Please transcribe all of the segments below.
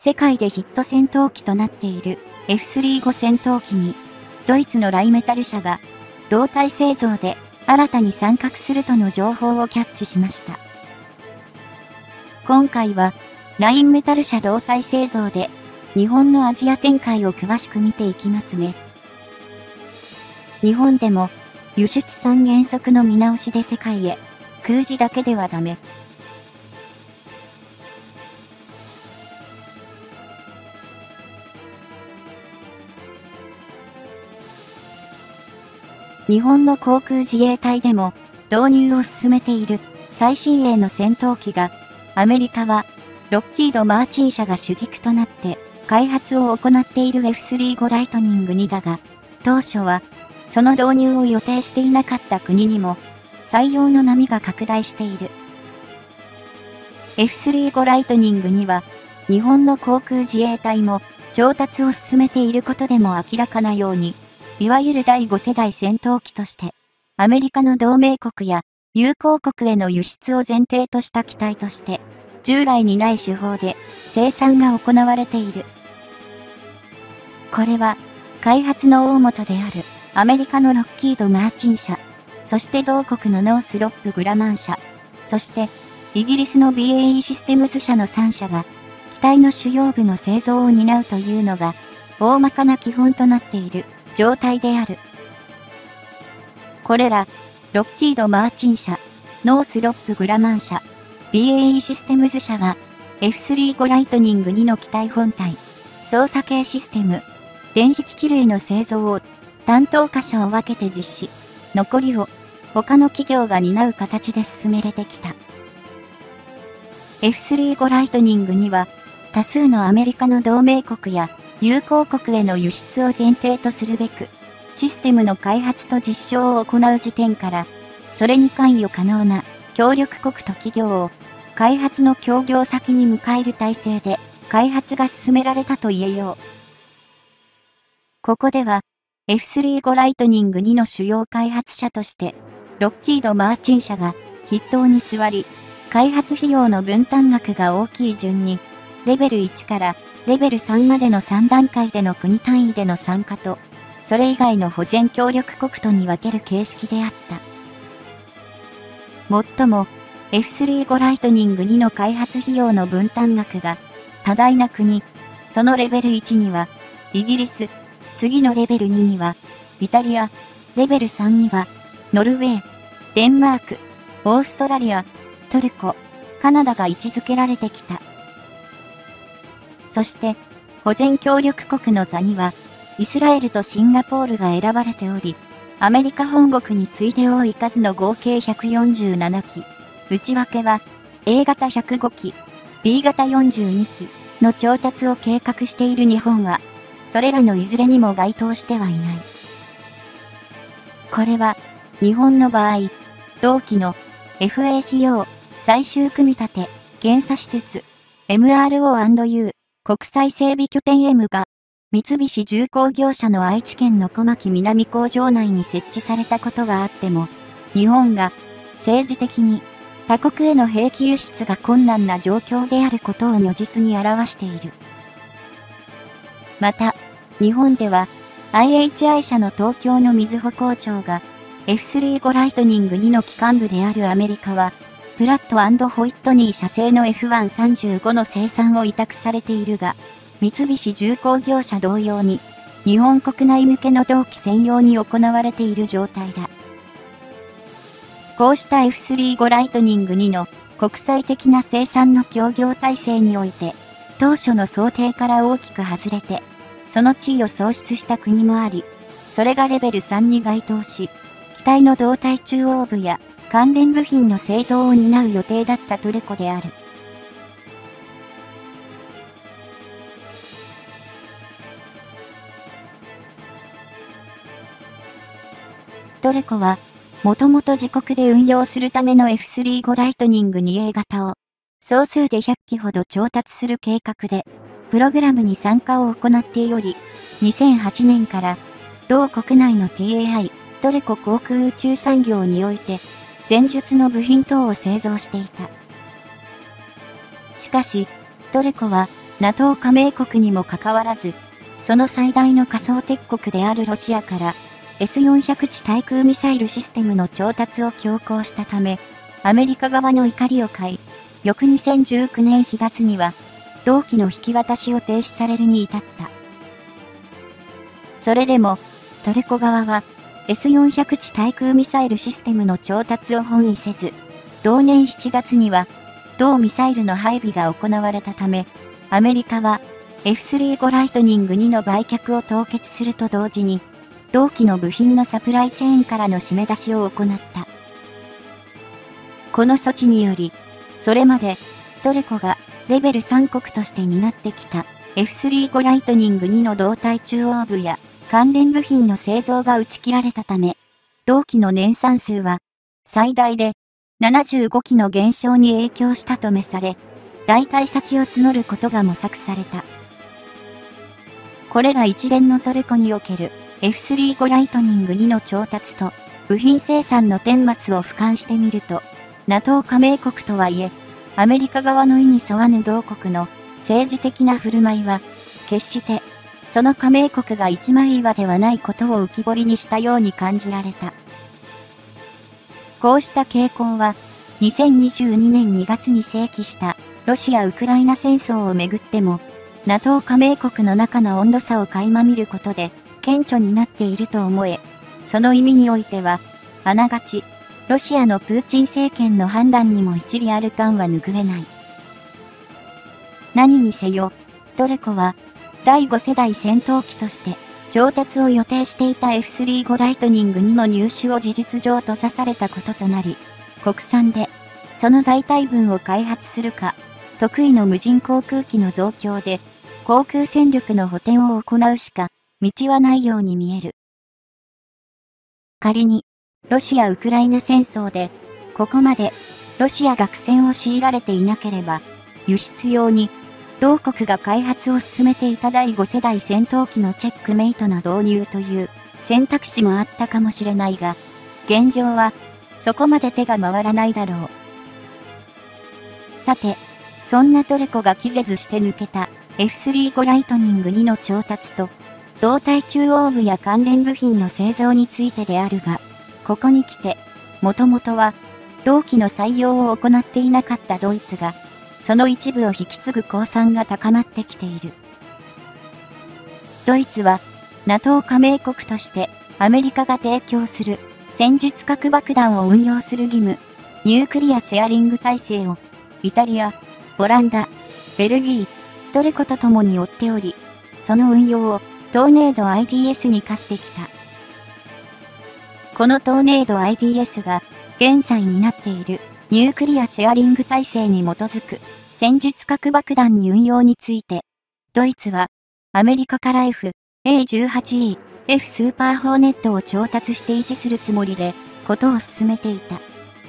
世界でヒット戦闘機となっている F-35 戦闘機に、ドイツのライメタル社が、同体製造で新たに参画するとの情報をキャッチしました。今回は、ラインメタル社同体製造で、日本のアジア展開を詳しく見ていきますね。日本でも、輸出三原則の見直しで世界へ、空自だけではダメ。日本の航空自衛隊でも導入を進めている最新鋭の戦闘機が、アメリカはロッキード・マーチン社が主軸となって開発を行っている F-35 ライトニング2だが、当初はその導入を予定していなかった国にも採用の波が拡大している。F-35 ライトニング2は日本の航空自衛隊も調達を進めていることでも明らかなように、いわゆる第5世代戦闘機として、アメリカの同盟国や友好国への輸出を前提とした機体として、従来にない手法で生産が行われている。これは、開発の大元であるアメリカのロッキード・マーチン社、そして同国のノースロップ・グラマン社、そしてイギリスの BAE システムズ社の3社が、機体の主要部の製造を担うというのが、大まかな基本となっている状態である。これら、ロッキード・マーチン社、ノースロップ・グラマン社、BAE システムズ社は、F-35 ライトニング2の機体本体、操作系システム、電子機器類の製造を担当箇所を分けて実施、残りを他の企業が担う形で進めれてきた。F-35 ライトニング2は、多数のアメリカの同盟国や友好国への輸出を前提とするべく、システムの開発と実証を行う時点から、それに関与可能な協力国と企業を開発の協業先に迎える体制で開発が進められたと言えよう。ここでは F-35 ライトニング2の主要開発者として、ロッキード・マーチン社が筆頭に座り、開発費用の分担額が大きい順に、レベル1からレベル3までの3段階での国単位での参加と、それ以外の保全協力国とに分ける形式であった。もっとも、F-35 ライトニング2の開発費用の分担額が多大な国、そのレベル1には、イギリス、次のレベル2には、イタリア、レベル3には、ノルウェー、デンマーク、オーストラリア、トルコ、カナダが位置づけられてきた。そして、保全協力国の座には、イスラエルとシンガポールが選ばれており、アメリカ本国に次いで多い数の合計147機、内訳は A 型105機、B 型42機の調達を計画している日本は、それらのいずれにも該当してはいない。これは、日本の場合、同機の FACO 最終組み立て、検査施設、MRO&U 国際整備拠点 M が、三菱重工業者の愛知県の小牧南工場内に設置されたことがあっても、日本が政治的に他国への兵器輸出が困難な状況であることを如実に表している。また、日本では IHI 社の東京の瑞穂工場が F-35 ライトニング2の機関部であるアメリカは、プラット&ホイットニー社製の F135 の生産を委託されているが、三菱重工業者同様に、日本国内向けの同機専用に行われている状態だ。こうした F-35 ライトニング2の国際的な生産の協業体制において、当初の想定から大きく外れて、その地位を喪失した国もあり、それがレベル3に該当し、機体の胴体中央部や関連部品の製造を担う予定だったトルコである。トルコは、もともと自国で運用するための F-35 ライトニング 2A 型を、総数で100機ほど調達する計画で、プログラムに参加を行っており、2008年から、同国内の TAI、トルコ航空宇宙産業において、前述の部品等を製造していた。しかし、トルコは NATO 加盟国にもかかわらず、その最大の仮想敵国であるロシアから S400 地対空ミサイルシステムの調達を強行したため、アメリカ側の怒りを買い、翌2019年4月には、同機の引き渡しを停止されるに至った。それでも、トルコ側は、S400 地対空ミサイルシステムの調達を本意せず、同年7月には、同ミサイルの配備が行われたため、アメリカは F35 ライトニング2の売却を凍結すると同時に、同機の部品のサプライチェーンからの締め出しを行った。この措置により、それまでトルコがレベル3国として担ってきた F35 ライトニング2の胴体中央部や関連部品の製造が打ち切られたため、同機の年産数は最大で75機の減少に影響したとめされ、代替先を募ることが模索された。これら一連のトルコにおける F35 ライトニング2の調達と部品生産の顛末を俯瞰してみると、NATO 加盟国とはいえ、アメリカ側の意に沿わぬ同国の政治的な振る舞いは、決して、その加盟国が一枚岩ではないことを浮き彫りにしたように感じられた。こうした傾向は、2022年2月に盛起したロシア・ウクライナ戦争をめぐっても、NATO 加盟国の中の温度差を垣間見ることで、顕著になっていると思え、その意味においては、あながち、ロシアのプーチン政権の判断にも一理ある感は拭えない。何にせよ、トルコは、第5世代戦闘機として、調達を予定していた F35 ライトニング2の入手を事実上閉ざされたこととなり、国産で、その代替分を開発するか、得意の無人航空機の増強で、航空戦力の補填を行うしか、道はないように見える。仮に、ロシア・ウクライナ戦争で、ここまで、ロシアが苦戦を強いられていなければ、輸出用に、同国が開発を進めていた第5世代戦闘機のチェックメイトの導入という選択肢もあったかもしれないが、現状は、そこまで手が回らないだろう。さて、そんなトルコが気ぜずして抜けた F35 ライトニング2の調達と、胴体中央部や関連部品の製造についてであるが、ここに来て、もともとは、同機の採用を行っていなかったドイツが、その一部を引き継ぐ公算が高まってきている。ドイツは、NATO 加盟国として、アメリカが提供する戦術核爆弾を運用する義務、ニュークリアシェアリング体制を、イタリア、オランダ、ベルギー、トルコと共に追っており、その運用をトーネード IDS に課してきた。このトーネード IDS が現在になっているニュークリアシェアリング体制に基づく戦術核爆弾に運用について、ドイツはアメリカから F/A-18E、F スーパーホーネットを調達して維持するつもりでことを進めていた。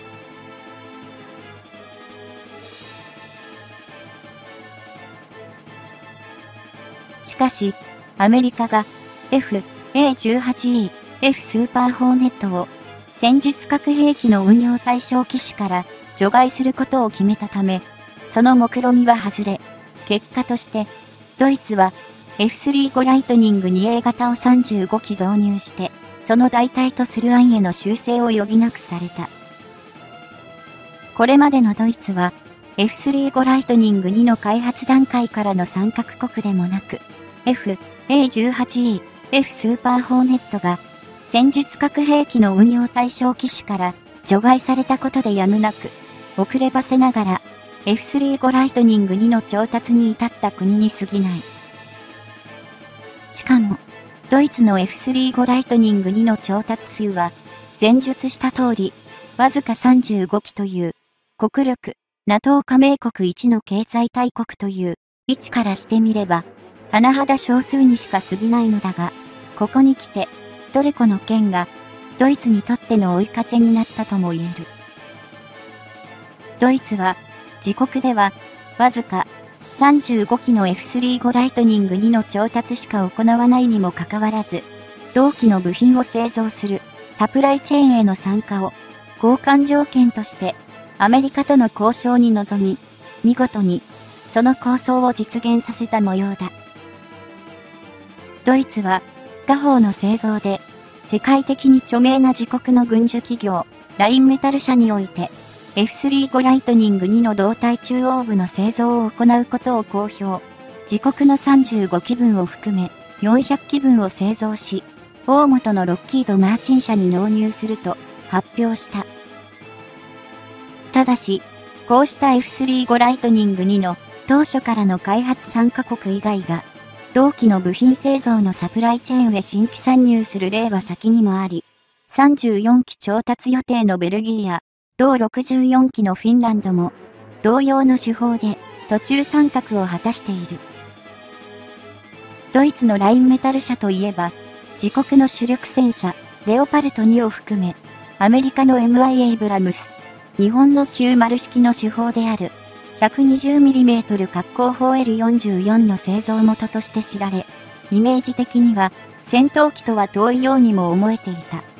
しかし、アメリカが F/A-18E、F スーパーホーネットを戦術核兵器の運用対象機種から除外することを決めたため、その目論見は外れ、結果として、ドイツは F35 ライトニング 2A 型を35機導入して、その代替とする案への修正を余儀なくされた。これまでのドイツは、F35 ライトニング2の開発段階からの参画国でもなく、F/A-18E、F スーパーホーネットが、戦術核兵器の運用対象機種から除外されたことでやむなく、遅ればせながら F35 ライトニング2の調達に至った国に過ぎない。しかも、ドイツの F35 ライトニング2の調達数は、前述した通り、わずか35機という、国力、NATO 加盟国一の経済大国という位置からしてみれば、甚だ少数にしか過ぎないのだが、ここに来て、トルコの件が、ドイツにとっての追い風になったとも言える。ドイツは、自国では、わずか35機の F35 ライトニング2の調達しか行わないにもかかわらず、同機の部品を製造するサプライチェーンへの参加を交換条件として、アメリカとの交渉に臨み、見事にその構想を実現させた模様だ。ドイツは、火砲の製造で、世界的に著名な自国の軍需企業、ラインメタル社において、F35 ライトニング2の胴体中央部の製造を行うことを公表。自国の35機分を含め、400機分を製造し、大元のロッキード・マーチン社に納入すると発表した。ただし、こうした F35 ライトニング2の当初からの開発3カ国以外が、同機の部品製造のサプライチェーンへ新規参入する例は先にもあり、34機調達予定のベルギーや、同64機のフィンランドも、同様の手法で途中参画を果たしている。ドイツのラインメタル社といえば、自国の主力戦車、レオパルト2を含め、アメリカの MI エイブラムス、日本の90式の手法である、120mm 滑降砲 L44 の製造元として知られ、イメージ的には戦闘機とは遠いようにも思えていた。